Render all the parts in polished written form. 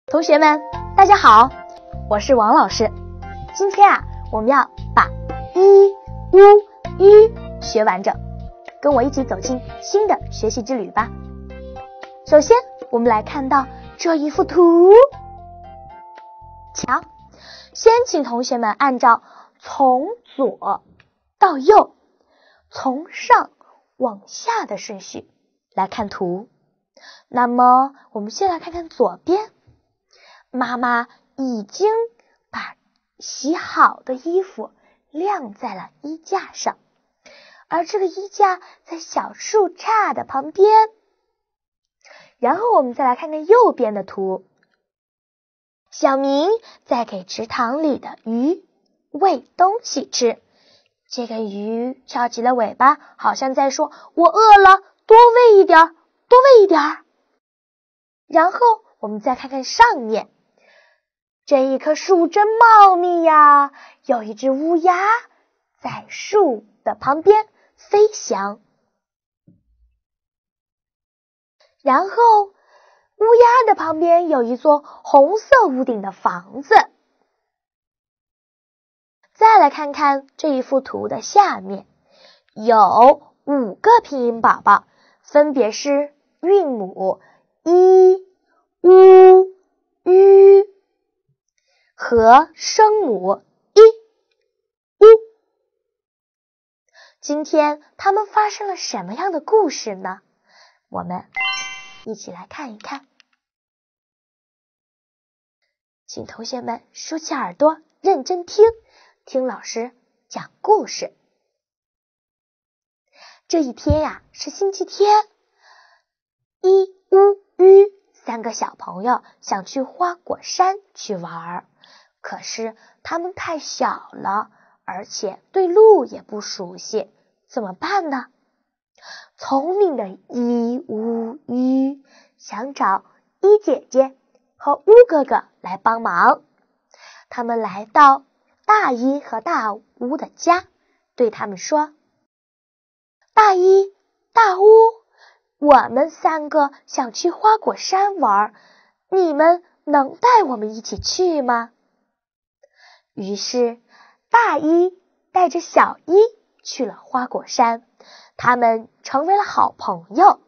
同学们，大家好，我是王老师。今天我们要把一、乌、吁学完整，跟我一起走进新的学习之旅吧。首先，我们来看到这一幅图，瞧，先请同学们按照从左到右，从上往下的顺序来看图。那么，我们先来看看左边。妈妈已经把洗好的衣服晾在了衣架上，而这个衣架在小树杈的旁边。然后我们再来看看右边的图，小明在给池塘里的鱼喂东西吃，这个鱼翘起了尾巴，好像在说我饿了，多喂一点，多喂一点。然后我们再看看上面，这一棵树真茂密呀，有一只乌鸦在树的旁边飞翔。然后乌鸦的旁边有一座红色屋顶的房子。再来看看这一幅图的下面，有5个拼音宝宝，分别是韵母一、乌、吁和声母一、乌。今天他们发生了什么样的故事呢？我们一起来看一看。请同学们竖起耳朵，认真听老师讲故事。这一天呀，是星期天。一、乌、吁3个小朋友想去花果山去玩，可是他们太小了，而且对路也不熟悉，怎么办呢？聪明的一、乌、吁想找一姐姐和乌哥哥来帮忙。他们来到大一和大乌的家，对他们说：大一、大乌，我们3个想去花果山玩，你们能带我们一起去吗？于是大一带着小一去了花果山，他们成为了好朋友。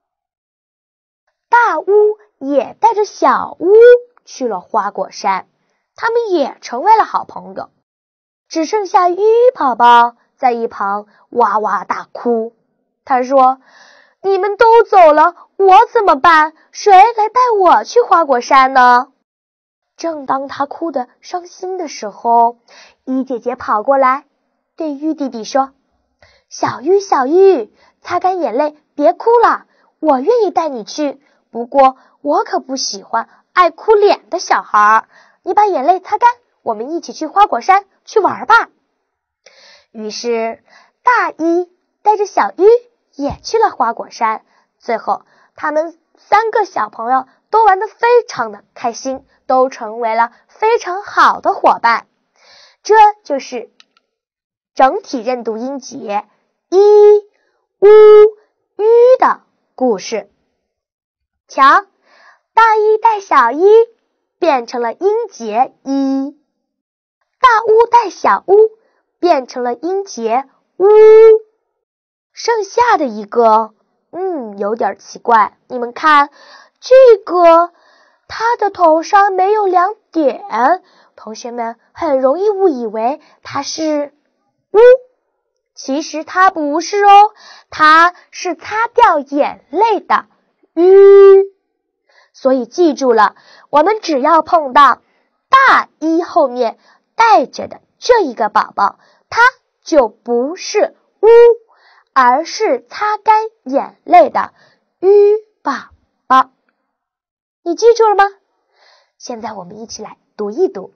大乌也带着小乌去了花果山，他们也成为了好朋友。只剩下吁宝宝在一旁哇哇大哭，他说：你们都走了，我怎么办？谁来带我去花果山呢？正当他哭得伤心的时候，一姐姐跑过来对玉弟弟说：小玉，小玉，擦干眼泪，别哭了，我愿意带你去，不过我可不喜欢爱哭脸的小孩，你把眼泪擦干，我们一起去花果山去玩吧。于是大一带着小玉也去了花果山，最后他们3个小朋友都玩得非常的开心，都成为了非常好的伙伴。这就是整体认读音节一、乌、吁的故事。瞧，大一带小一变成了音节一，大乌带小乌变成了音节乌。剩下的一个有点奇怪，你们看这个它的头上没有2点，同学们很容易误以为它是乌，其实它不是哦，它是擦掉眼泪的吁。所以记住了，我们只要碰到大一后面带着的这一个宝宝，它就不是乌，而是擦干眼泪的吁宝宝。你记住了吗？现在我们一起来读一读。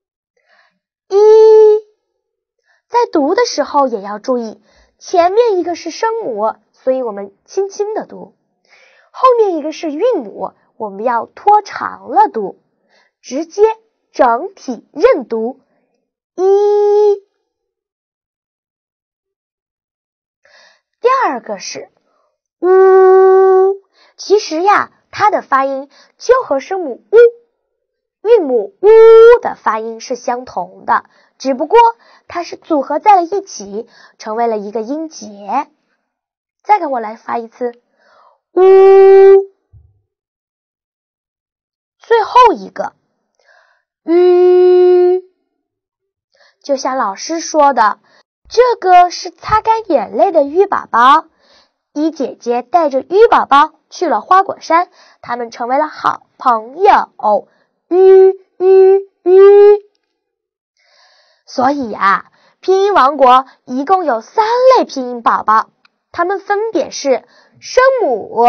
一，在读的时候也要注意，前面一个是声母，所以我们轻轻的读，后面一个是韵母，我们要拖长了读，直接整体认读一。第二个是乌，其实呀，它的发音就和声母乌韵母 u 的发音是相同的，只不过它是组合在了一起，成为了一个音节。再跟我来发一次 u， 最后一个 u， 就像老师说的，这个是擦干眼泪的鱼宝宝。一姐姐带着鱼宝宝去了花果山，他们成为了好朋友。所以啊，拼音王国一共有3类拼音宝宝，它们分别是声母、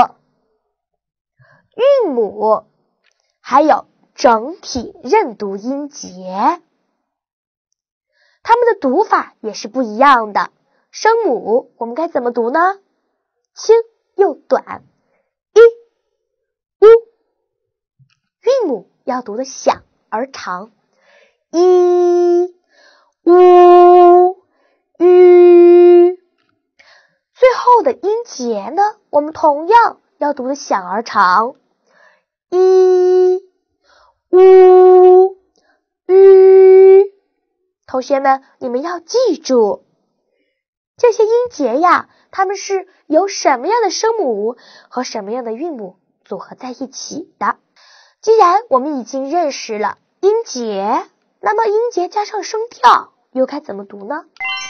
韵母，还有整体认读音节。它们的读法也是不一样的。声母我们该怎么读呢？轻又短，一、u。韵母要读的响而长，一、u、u。最后的音节呢，我们同样要读的响而长，一、u、u。同学们，你们要记住，这些音节呀，它们是由什么样的声母和什么样的韵母组合在一起的。既然我们已经认识了音节，那么音节加上声调又该怎么读呢？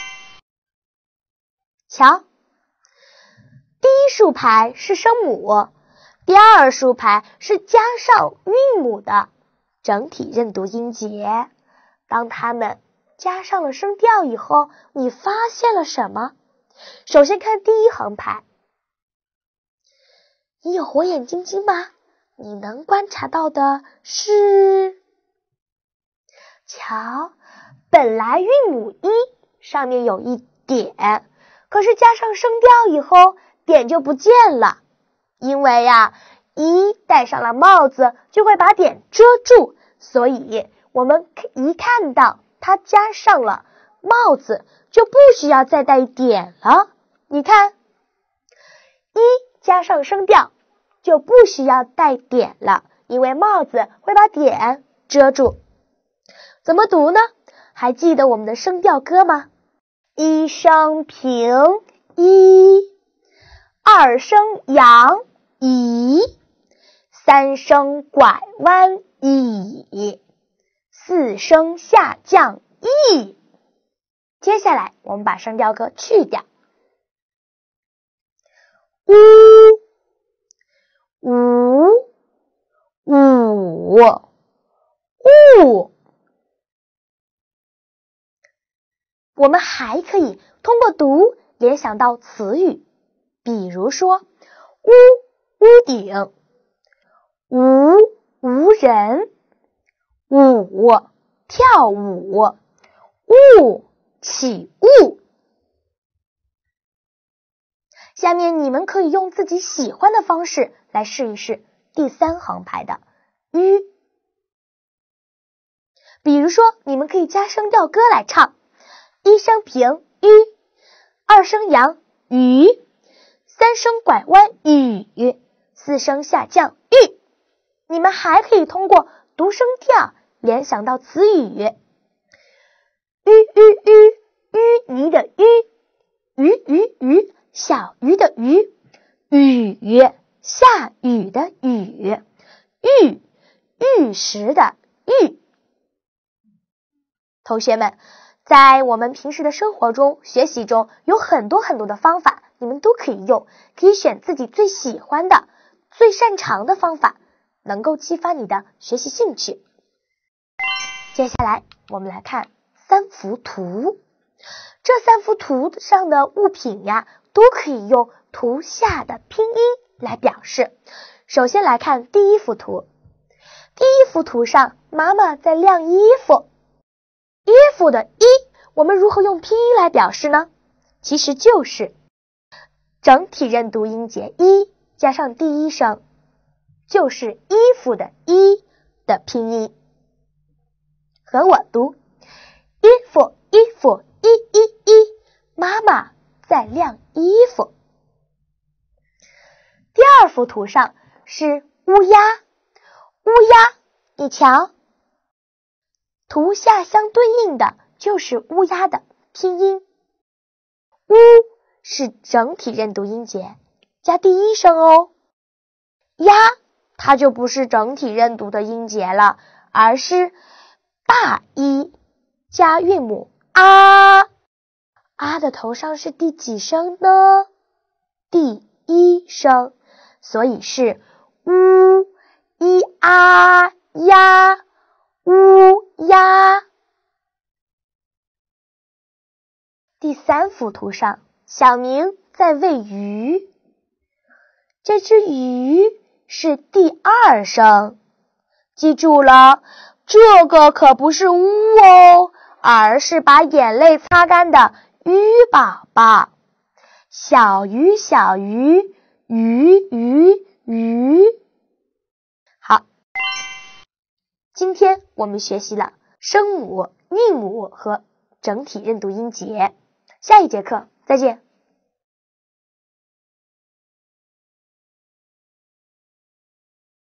瞧，第一竖排是声母，第二竖排是加上韵母的整体认读音节。当它们加上了声调以后，你发现了什么？首先看第一横排，你有火眼金睛吗？你能观察到的是，瞧，本来韵母一上面有一点，可是加上声调以后，点就不见了。因为呀，一戴上了帽子就会把点遮住，所以我们一看到它加上了帽子，就不需要再带点了。你看，一加上声调就不需要带点了，因为帽子会把点遮住。怎么读呢？还记得我们的声调歌吗？一声平，一；二声扬，一；三声拐弯，一；四声下降，一。接下来我们把声调歌去掉，呜、五、五、呜。我们还可以通过读联想到词语，比如说屋、屋顶，无、无人，舞、跳舞，雾、起雾。下面你们可以用自己喜欢的方式来试一试第三横排的吁。比如说，你们可以加声调歌来唱，一声平，吁；二声扬，吁；三声拐弯，吁；四声下降，吁。你们还可以通过读声调联想到词语，吁吁吁，淤泥的淤，鱼鱼鱼，小鱼的鱼，雨，下雨的雨，玉，玉石的玉。同学们，在我们平时的生活中、学习中有很多很多的方法，你们都可以用，可以选自己最喜欢的、最擅长的方法，能够激发你的学习兴趣。接下来我们来看三幅图，这三幅图上的物品呀，都可以用图下的拼音来表示。首先来看第一幅图，第一幅图上妈妈在晾衣服，衣服的衣我们如何用拼音来表示呢？其实就是整体认读音节一加上第一声，就是衣服的衣的拼音。和我读，衣服衣服一一一，妈妈在晾衣服。第二幅图上是乌鸦，乌鸦，你瞧， 图下相对应的就是乌鸦的拼音。乌是整体认读音节，加第一声哦。鸦它就不是整体认读的音节了，而是大一加韵母啊。啊的头上是第几声呢？第一声，所以是乌一啊呀，乌鸦。第3幅图上，小明在喂鱼，这只鱼是第2声，记住了，这个可不是乌哦，而是把眼泪擦干的鱼宝宝。小鱼小鱼，鱼鱼鱼。好，今天我们学习了声母、韵母和整体认读音节。下一节课再见。